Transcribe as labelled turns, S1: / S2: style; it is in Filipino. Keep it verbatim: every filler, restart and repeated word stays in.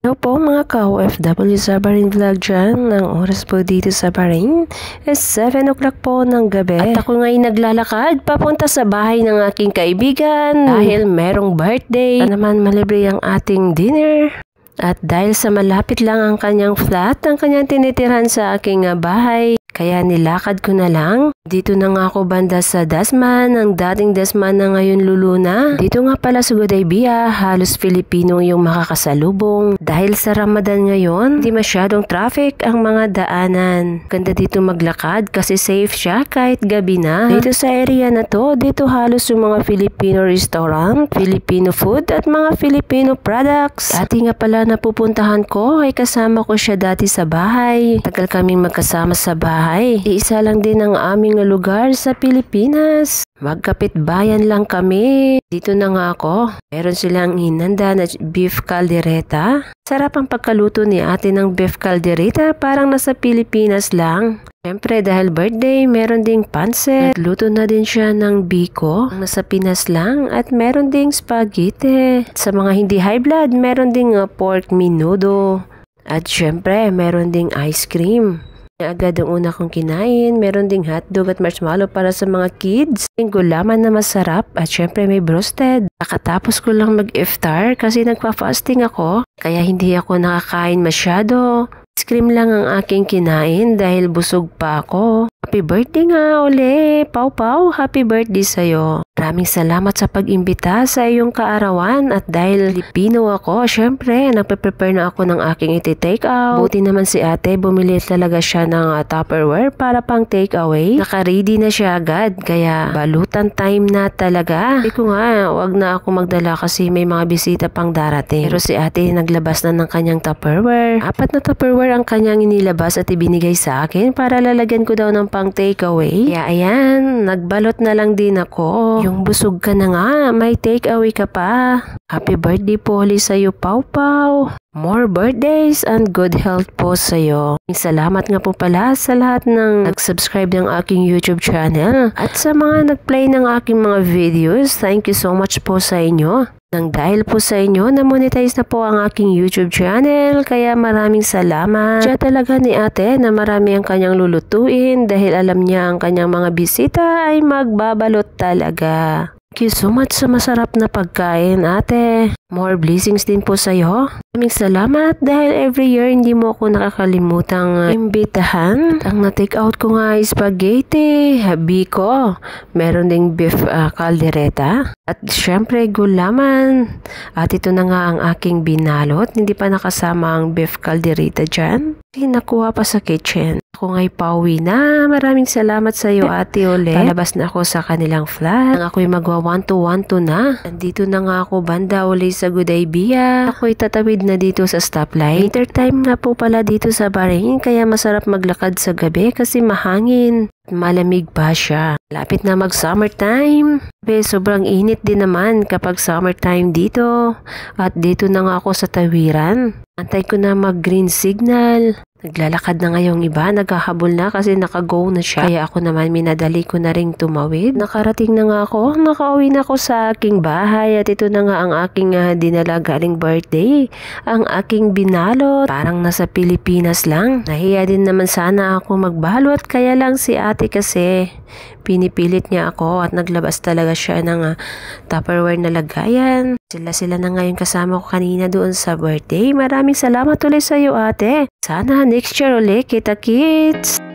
S1: Hello po mga ka-O F W sa Bahrain Vlog dyan. Ang oras po dito sa Bahrain is seven o'clock po ng gabi. At ako ngayon naglalakad papunta sa bahay ng aking kaibigan dahil merong birthday. At naman malibre ang ating dinner. At dahil sa malapit lang ang kanyang flat, ang kanyang tinitirahan sa aking bahay, kaya nilakad ko na lang. Dito na nga ako banda sa Dasman, ang dating Dasman na ngayon Luluna. Dito nga pala sa Gudaybiyah, halos Filipino yung makakasalubong. Dahil sa Ramadan ngayon, di masyadong traffic ang mga daanan. Ganda dito maglakad kasi safe siya kahit gabi na. Dito sa area na to, dito halos yung mga Filipino restaurant, Filipino food at mga Filipino products. Dati nga pala napupuntahan ko ay kasama ko siya dati sa bahay. Tagal kaming magkasama sa bahay. Iisa lang din ang aming lugar sa Pilipinas. Magkapit bayan lang kami. Dito na nga ako. Meron silang hinanda na beef caldereta. Sarap ang pagkaluto ni ate ng beef caldereta, parang nasa Pilipinas lang. Siyempre dahil birthday, meron ding pansit. Nagluto na din siya ng biko, nasa Pinas lang. At meron ding spaghetti. Sa mga hindi high blood, meron ding uh, pork menudo. At siyempre, meron ding ice cream. Agad ang una kong kinain, meron ding hotdog at marshmallow para sa mga kids. Yung gulaman na masarap at syempre may broasted. Nakatapos ko lang mag-iftar kasi nagpa-fasting ako, kaya hindi ako nakakain masyado. Ice cream lang ang aking kinain dahil busog pa ako. Happy birthday nga uli, Pau Pau, happy birthday sa'yo. Maraming salamat sa pag-imbita sa iyong kaarawan at dahil Filipino ako, syempre, nagpe-prepare na ako ng aking iti-take out. Buti naman si ate, bumili talaga siya ng uh, Tupperware para pang take away. Naka-ready na siya agad, kaya balutan time na talaga. Hindi ko nga, wag na ako magdala kasi may mga bisita pang darating. Pero si ate, naglabas na ng kanyang Tupperware. Apat na Tupperware ang kanyang inilabas at ibinigay sa akin para lalagyan ko daw ng pang take away. Kaya ayan, nagbalot na lang din ako. Yung busog ka na nga, may take away ka pa. Happy birthday po ulit sa'yo, Pau Pau. More birthdays and good health po sa'yo. Salamat nga po pala sa lahat ng nag-subscribe ng aking YouTube channel. At sa mga nag-play ng aking mga videos, thank you so much po sa inyo. Nang dahil po sa inyo, na-monetize na po ang aking YouTube channel, kaya maraming salamat. Siya talaga ni ate na marami ang kanyang lulutuin dahil alam niya ang kanyang mga bisita ay magbabalot talaga. Thank you so much sa masarap na pagkain, ate. More blessings din po sa iyo. Maraming salamat dahil every year hindi mo ako nakakalimutang uh, imbitahan. Ang na-take out ko nga ay spaghetti, biko, meron ding beef uh, caldereta, at syempre gulaman. At ito na nga ang aking binalot. Hindi pa nakasama ang beef caldereta dyan. Nakuha pa sa kitchen. Ako nga'y pauwi na. Maraming salamat sa iyo, ate, ulit. Palabas na ako sa kanilang flat. Nang ako'y magwa one to one to na. Nandito na nga ako banda ulit sa Gudaybiyah. Ako'y tatawid na dito sa stoplight. Winter time nga po pala dito sa Bahrain, kaya masarap maglakad sa gabi kasi mahangin. Malamig pa siya. Lapit na mag summertime. Be, sobrang init din naman kapag summertime dito. At dito na nga ako sa tawiran. Antay ko na mag green signal. Naglalakad na ngayong iba, naghahabol na kasi naka-go na siya. Kaya ako naman minadali ko na ring tumawid. Nakarating na nga ako, nakauwi na ako sa aking bahay at ito na nga ang aking uh, dinala galing birthday. Ang aking binalot, parang nasa Pilipinas lang. Nahiya din naman sana ako magbalot, kaya lang si ate kasi pinipilit niya ako at naglabas talaga siya ng uh, Tupperware na lagayan. Sila-sila na ngayon kasama ko kanina doon sa birthday. Maraming salamat ulit sa iyo, ate. Sana next year ulit kita kits.